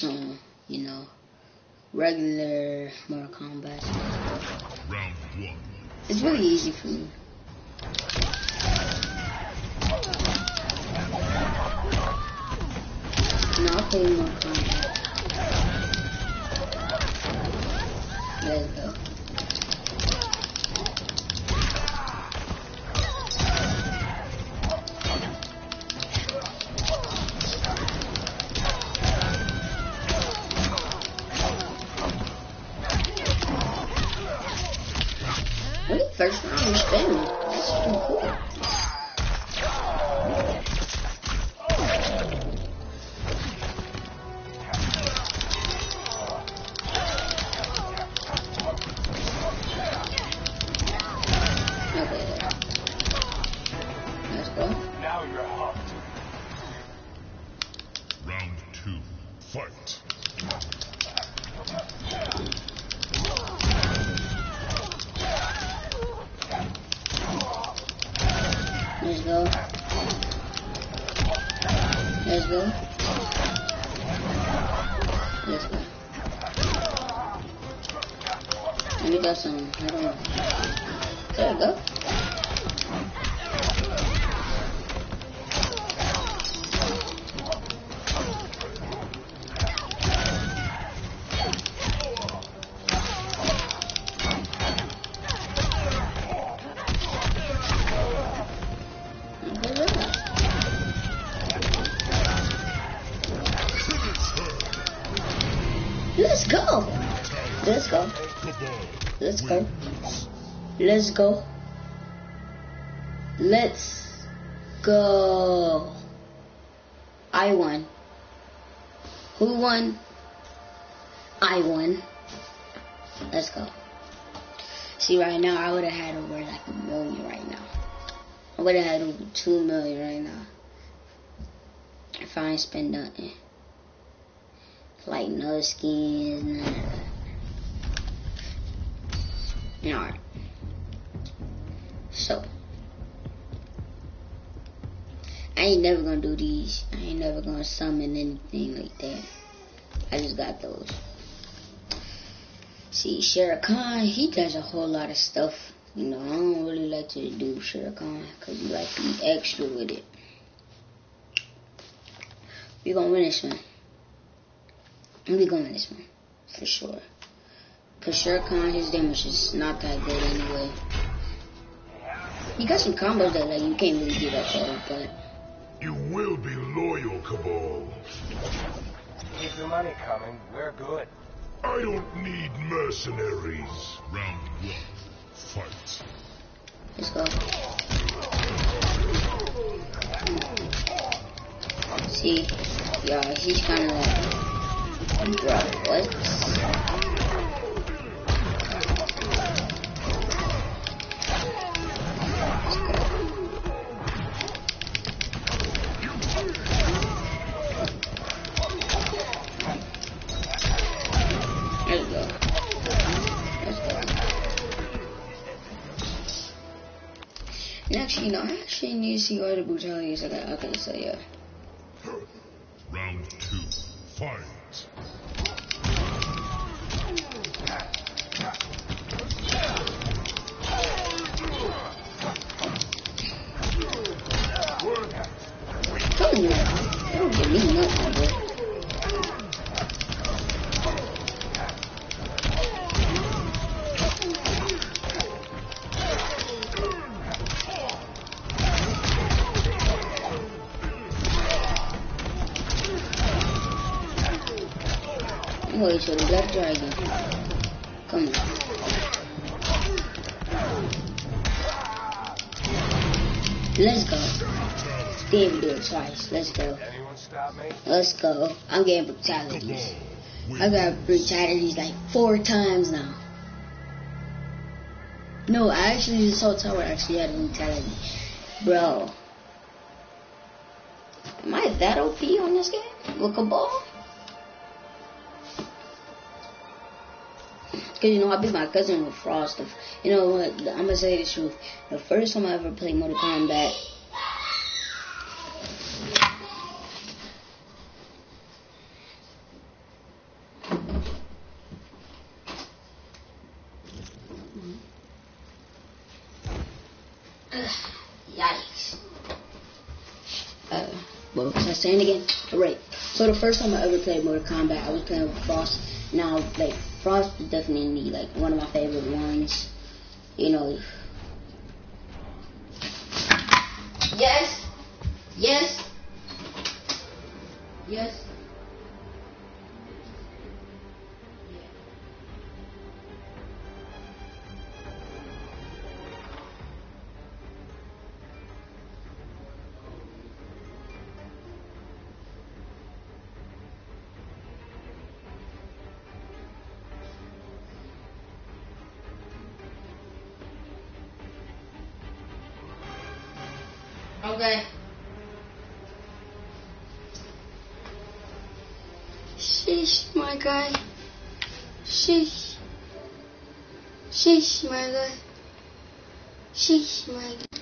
you know, regular Mortal Kombat. Round one. It's really easy for me. No, I'll play Mortal Kombat. Let's go. Really? First round you spin. That's pretty cool. Okay, there. Let's go. Now you're hooked. Round two. Fight. Let's go. Let's go. Let's go. Let me go some. Hold on. There we go. Let's go. Let's go. Let's go. Let's go. Let's go. I won. Who won? I won. Let's go. See, right now, I would have had over like $1 million right now. I would have had over $2 million right now. If I ain't spend nothing. Like no skins, none of that. Alright. So. I ain't never gonna do these. I ain't never gonna summon anything like that. I just got those. See, Shere Khan, he does a whole lot of stuff. You know, I don't really like to do Shere Khan because you like to be extra with it. We gonna win this one. We gonna win this one. For sure. Cause Shere Khan, his damage is not that good anyway. He got some combos that like you can't really get up on, but You will be loyal, Cabal. Keep the money coming. We're good. I don't need mercenaries. Round one. Fight. let's go. See, yeah, he's kind of like, bro, what? Let's go. Let's go. And actually, no, I actually need to see all the brutalities I got. Okay, so yeah. Round two. Fight. Tell you, they don't give me nothing, bro. Wait, so the Black Dragon. Come on. Let's go. Didn't do it twice. Let's go. Anyone stop me? Let's go. I'm getting brutalities. I got brutalities like 4 times now. No, I actually just saw Tower actually had a brutality. Bro. Am I that OP on this game? With Cabal? Cause you know I beat my cousin with Frost. You know what? I'm gonna say the truth. The first time I ever played Mortal Kombat, Well, was I saying again? Alright. So the first time I ever played Mortal Kombat, I was playing with Frost. Now, like, Frost is definitely like one of my favorite ones. You know. Yes. Yes. Yes. Okay. Sheesh, my guy. Sheesh. Sheesh, my guy. Sheesh, my guy.